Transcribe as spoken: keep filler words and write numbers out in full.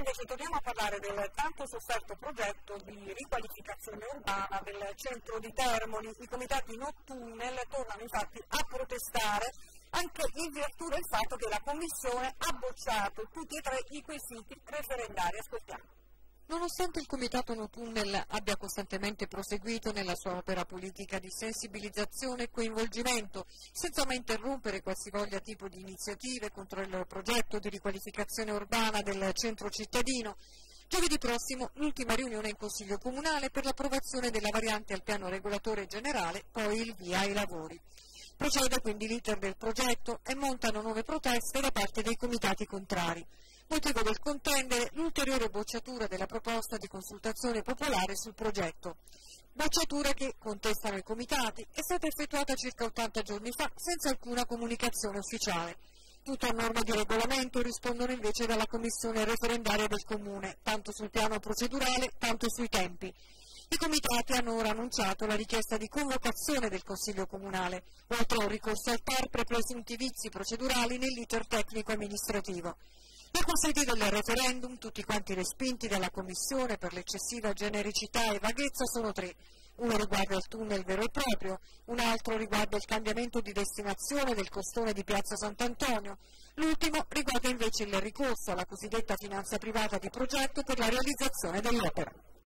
invece torniamo a parlare del tanto sofferto progetto di riqualificazione urbana del centro di Termoli. I comitati no tunnel tornano infatti a protestare anche in virtù del fatto che la Commissione ha bocciato tutti e tre i quesiti referendari. Ascoltiamo. Nonostante il Comitato No Tunnel abbia costantemente proseguito nella sua opera politica di sensibilizzazione e coinvolgimento, senza mai interrompere qualsivoglia tipo di iniziative contro il progetto di riqualificazione urbana del centro cittadino, giovedì prossimo l'ultima riunione in Consiglio Comunale per l'approvazione della variante al piano regolatore generale, poi il via ai lavori. Procede quindi l'iter del progetto e montano nuove proteste da parte dei comitati contrari. Motivo del contendere l'ulteriore bocciatura della proposta di consultazione popolare sul progetto. Bocciatura che, contestano i comitati, è stata effettuata circa ottanta giorni fa senza alcuna comunicazione ufficiale. Tutto a norma di regolamento rispondono invece dalla commissione referendaria del Comune, tanto sul piano procedurale, tanto sui tempi. I comitati hanno ora annunciato la richiesta di convocazione del Consiglio Comunale, oltre a un ricorso al T A R per presunti vizi procedurali nell'iter tecnico-amministrativo. I quesiti del referendum, tutti quanti respinti dalla Commissione per l'eccessiva genericità e vaghezza, sono tre. Uno riguarda il tunnel vero e proprio, un altro riguarda il cambiamento di destinazione del costone di Piazza Sant'Antonio, l'ultimo riguarda invece il ricorso alla cosiddetta finanza privata di progetto per la realizzazione dell'opera.